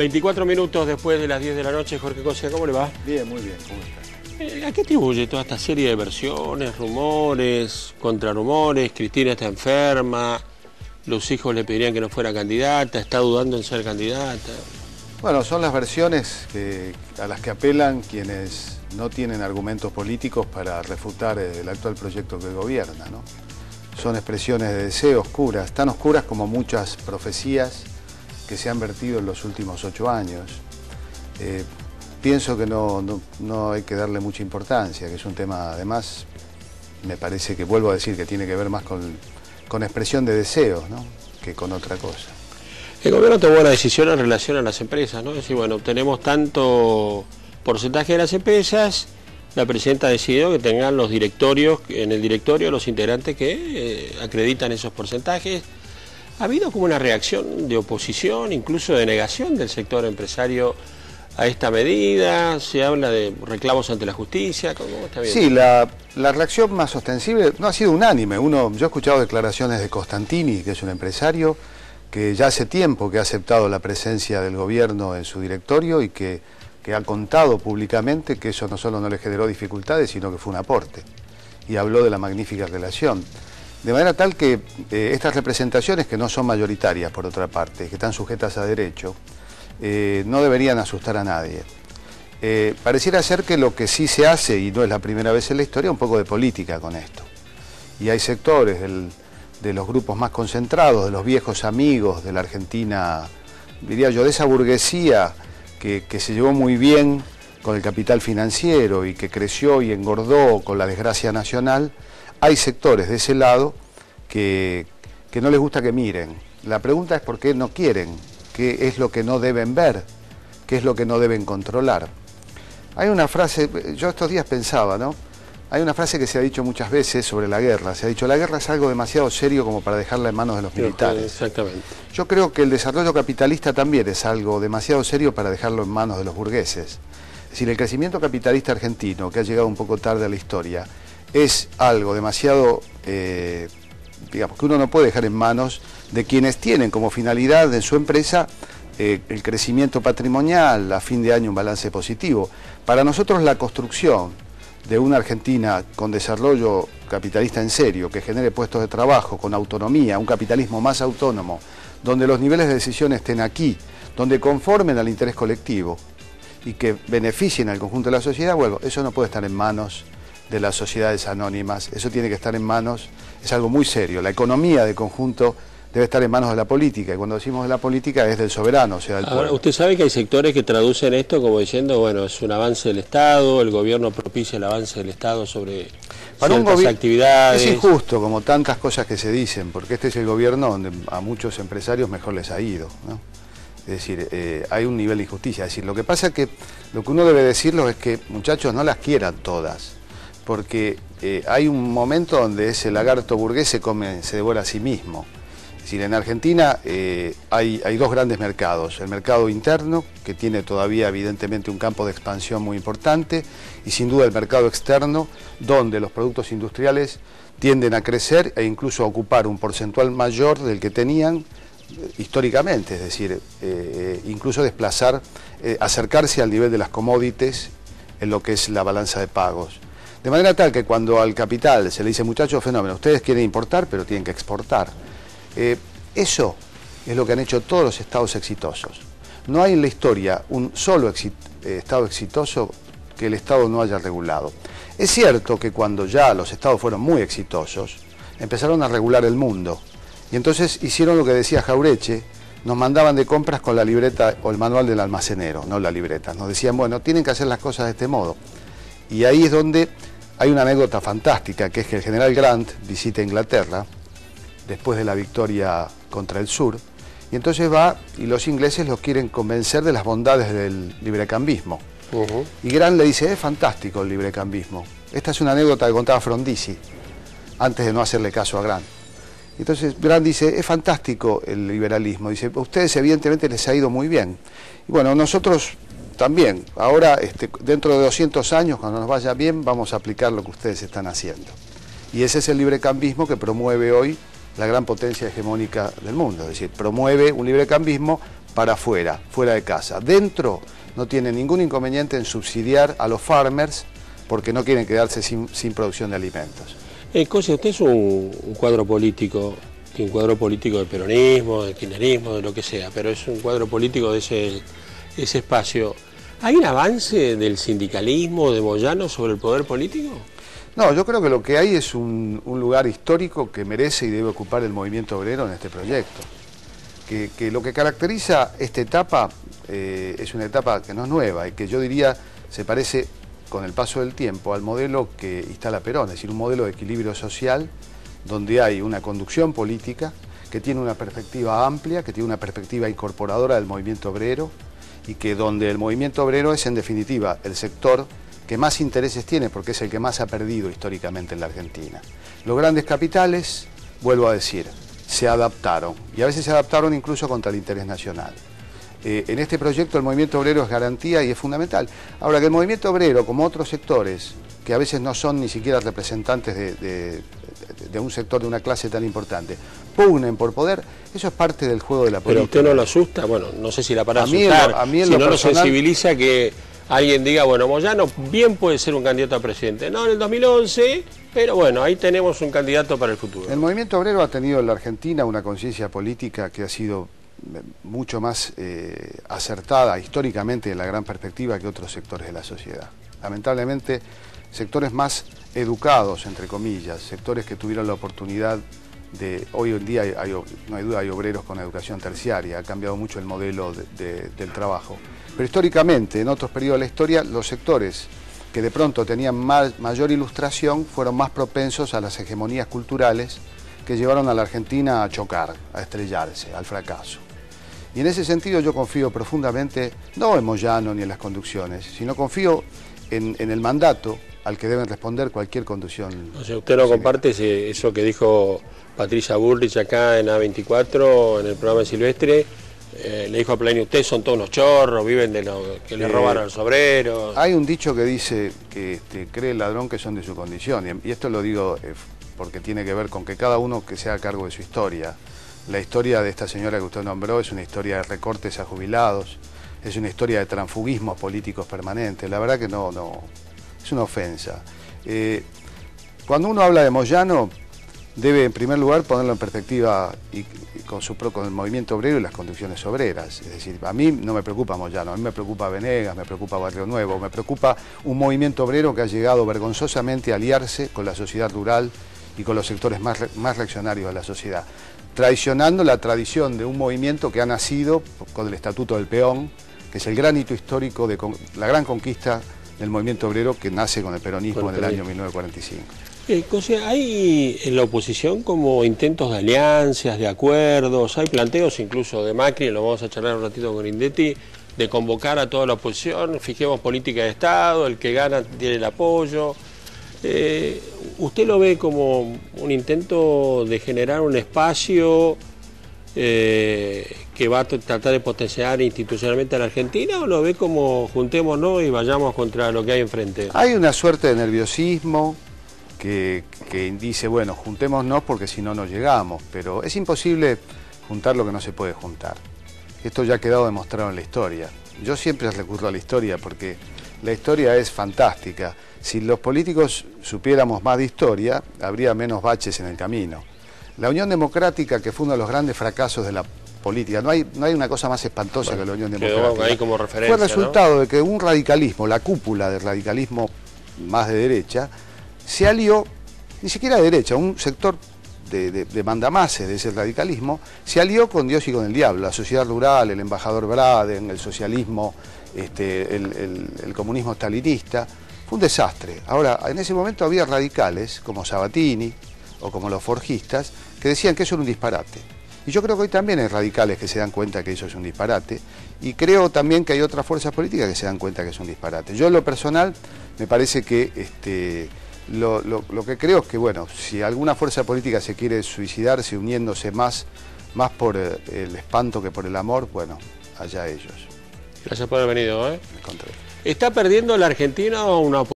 24 minutos después de las 10 de la noche, Jorge Cosia, ¿cómo le va? Bien, muy bien, ¿cómo está? ¿A qué atribuye toda esta serie de versiones, rumores, contrarrumores? Cristina está enferma, los hijos le pedirían que no fuera candidata, está dudando en ser candidata. Bueno, son las versiones a las que apelan quienes no tienen argumentos políticos para refutar el actual proyecto que gobierna, ¿no? Son expresiones de deseo oscuras, tan oscuras como muchas profecías que se han vertido en los últimos 8 años. Pienso que no hay que darle mucha importancia, que es un tema, además, me parece que, vuelvo a decir, que tiene que ver más con expresión de deseos, ¿no?, que con otra cosa. El gobierno tomó una decisión en relación a las empresas, ¿no? Es decir, bueno, obtenemos tanto porcentaje de las empresas, la presidenta ha decidido que tengan los directorios, en el directorio los integrantes que acreditan esos porcentajes. ¿Ha habido como una reacción de oposición, incluso de negación del sector empresario a esta medida? ¿Se habla de reclamos ante la justicia? ¿Cómo está viendo? Sí, la reacción más ostensible no ha sido unánime. Yo he escuchado declaraciones de Costantini, que es un empresario que ya hace tiempo que ha aceptado la presencia del gobierno en su directorio y que ha contado públicamente que eso no solo no le generó dificultades, sino que fue un aporte. Y habló de la magnífica relación. De manera tal que estas representaciones, que no son mayoritarias por otra parte, que están sujetas a derecho, no deberían asustar a nadie. Pareciera ser que lo que sí se hace, y no es la primera vez en la historia, un poco de política con esto. Y hay sectores de los grupos más concentrados, de los viejos amigos de la Argentina, diría yo, de esa burguesía que se llevó muy bien con el capital financiero y que creció y engordó con la desgracia nacional. Hay sectores de ese lado que no les gusta que miren. La pregunta es por qué no quieren, qué es lo que no deben ver, qué es lo que no deben controlar. Hay una frase, yo estos días pensaba, ¿no? Hay una frase que se ha dicho muchas veces sobre la guerra. Se ha dicho, la guerra es algo demasiado serio como para dejarla en manos de los militares. Exactamente. Yo creo que el desarrollo capitalista también es algo demasiado serio para dejarlo en manos de los burgueses. Es decir, el crecimiento capitalista argentino, que ha llegado un poco tarde a la historia, es algo demasiado, digamos, que uno no puede dejar en manos de quienes tienen como finalidad en su empresa el crecimiento patrimonial, a fin de año un balance positivo. Para nosotros la construcción de una Argentina con desarrollo capitalista en serio, que genere puestos de trabajo, con autonomía, un capitalismo más autónomo, donde los niveles de decisión estén aquí, donde conformen al interés colectivo y que beneficien al conjunto de la sociedad, bueno, eso no puede estar en manos de las sociedades anónimas, eso tiene que estar en manos, es algo muy serio, la economía de conjunto debe estar en manos de la política, y cuando decimos de la política es del soberano, o sea, del pueblo. Ahora, usted sabe que hay sectores que traducen esto como diciendo, bueno, es un avance del Estado, el gobierno propicia el avance del Estado sobre ciertas actividades. Es injusto, como tantas cosas que se dicen, porque este es el gobierno donde a muchos empresarios mejor les ha ido, ¿no? Es decir, hay un nivel de injusticia. Es decir, lo que pasa es que lo que uno debe decirlo es que, muchachos, no las quieran todas, porque hay un momento donde ese lagarto burgués se devora a sí mismo. Es decir, en Argentina hay dos grandes mercados, el mercado interno, que tiene todavía evidentemente un campo de expansión muy importante, y sin duda el mercado externo, donde los productos industriales tienden a crecer e incluso a ocupar un porcentual mayor del que tenían históricamente, es decir, incluso desplazar, acercarse al nivel de las commodities en lo que es la balanza de pagos. De manera tal que cuando al capital se le dice, muchachos, fenómeno, ustedes quieren importar, pero tienen que exportar. Eso es lo que han hecho todos los estados exitosos. No hay en la historia un solo estado exitoso que el Estado no haya regulado. Es cierto que cuando ya los estados fueron muy exitosos, empezaron a regular el mundo. Y entonces hicieron lo que decía Jauretche, nos mandaban de compras con la libreta o el manual del almacenero, no la libreta. Nos decían, bueno, tienen que hacer las cosas de este modo. Y ahí es donde hay una anécdota fantástica, que es que el general Grant visita Inglaterra, después de la victoria contra el sur, y entonces va y los ingleses los quieren convencer de las bondades del librecambismo. Y Grant le dice, es fantástico el librecambismo. Esta es una anécdota que contaba Frondizi, antes de no hacerle caso a Grant. Entonces Grant dice, es fantástico el liberalismo. Dice, a ustedes evidentemente les ha ido muy bien. Y bueno, nosotros también. Ahora, dentro de 200 años, cuando nos vaya bien, vamos a aplicar lo que ustedes están haciendo. Y ese es el librecambismo que promueve hoy la gran potencia hegemónica del mundo. Es decir, promueve un librecambismo para afuera, fuera de casa. Dentro no tienen ningún inconveniente en subsidiar a los farmers porque no quieren quedarse sin producción de alimentos. Cose, usted es un cuadro político del peronismo, del kirchnerismo, de lo que sea, pero es un cuadro político de ese espacio. ¿Hay un avance del sindicalismo de Moyano sobre el poder político? No, yo creo que lo que hay es un lugar histórico que merece y debe ocupar el movimiento obrero en este proyecto. Que lo que caracteriza esta etapa es una etapa que no es nueva y que yo diría se parece con el paso del tiempo al modelo que instala Perón, es decir, un modelo de equilibrio social donde hay una conducción política que tiene una perspectiva amplia, que tiene una perspectiva incorporadora del movimiento obrero y que donde el movimiento obrero es en definitiva el sector que más intereses tiene porque es el que más ha perdido históricamente en la Argentina. Los grandes capitales, vuelvo a decir, se adaptaron y a veces se adaptaron incluso contra el interés nacional. En este proyecto el movimiento obrero es garantía y es fundamental. Ahora que el movimiento obrero, como otros sectores, que a veces no son ni siquiera representantes de un sector, de una clase tan importante, pugnen por poder, eso es parte del juego de la política. ¿Pero usted no lo asusta? Bueno, no sé si la para asustar, a mí si no lo sensibiliza que alguien diga, bueno, Moyano bien puede ser un candidato a presidente, no en el 2011, pero bueno, ahí tenemos un candidato para el futuro. El movimiento obrero ha tenido en la Argentina una conciencia política que ha sido mucho más acertada históricamente en la gran perspectiva que otros sectores de la sociedad. Lamentablemente, sectores más educados, entre comillas, sectores que tuvieron la oportunidad de... Hoy en día, no hay duda, hay obreros con educación terciaria, ha cambiado mucho el modelo del trabajo. Pero históricamente, en otros periodos de la historia, los sectores que de pronto tenían mayor ilustración fueron más propensos a las hegemonías culturales que llevaron a la Argentina a chocar, a estrellarse, al fracaso. Y en ese sentido yo confío profundamente, no en Moyano ni en las conducciones, sino confío en el mandato al que deben responder cualquier conducción. O sea, ¿usted no comparte eso que dijo Patricia Bullrich acá en A24, en el programa de Silvestre? Le dijo a Plenio, ustedes son todos unos chorros, viven de lo que le roban a los obreros. Hay un dicho que dice que cree el ladrón que son de su condición, y esto lo digo porque tiene que ver con que cada uno que se haga cargo de su historia. La historia de esta señora que usted nombró es una historia de recortes a jubilados, es una historia de transfugismos políticos permanentes. La verdad que no es una ofensa. Cuando uno habla de Moyano, debe en primer lugar ponerlo en perspectiva y con el movimiento obrero y las conducciones obreras. Es decir, a mí no me preocupa Moyano, a mí me preocupa Venegas, me preocupa Barrio Nuevo, me preocupa un movimiento obrero que ha llegado vergonzosamente a aliarse con la sociedad rural y con los sectores más reaccionarios de la sociedad, traicionando la tradición de un movimiento que ha nacido con el Estatuto del Peón, que es el gran hito histórico, la gran conquista del movimiento obrero que nace con el peronismo en el año 1945. Cose, ¿hay en la oposición como intentos de alianzas, de acuerdos? Hay planteos incluso de Macri, lo vamos a charlar un ratito con Indetti, de convocar a toda la oposición, fijemos política de Estado, el que gana tiene el apoyo. ¿Usted lo ve como un intento de generar un espacio que va a tratar de potenciar institucionalmente a la Argentina, o lo ve como juntémonos y vayamos contra lo que hay enfrente? Hay una suerte de nerviosismo que dice, bueno, juntémonos porque si no, no llegamos, pero es imposible juntar lo que no se puede juntar. Esto ya ha quedado demostrado en la historia. Yo siempre recurro a la historia porque la historia es fantástica. Si los políticos supiéramos más de historia, habría menos baches en el camino. La Unión Democrática, que fue uno de los grandes fracasos de la política, no hay una cosa más espantosa que la Unión Democrática. Ahí como referencia, fue el resultado, ¿no?, de que un radicalismo, la cúpula del radicalismo más de derecha, se alió, ni siquiera de derecha, un sector de mandamases de ese radicalismo, se alió con Dios y con el diablo, la sociedad rural, el embajador Braden, el socialismo, el comunismo stalinista. Fue un desastre. Ahora, en ese momento había radicales, como Sabatini o como los forjistas, que decían que eso era un disparate. Y yo creo que hoy también hay radicales que se dan cuenta que eso es un disparate, y creo también que hay otras fuerzas políticas que se dan cuenta que es un disparate. Yo en lo personal me parece que lo que creo es que, bueno, si alguna fuerza política se quiere suicidarse uniéndose más por el espanto que por el amor, bueno, allá ellos. Gracias por haber venido. Al contrario. ¿Está perdiendo la Argentina una oportunidad?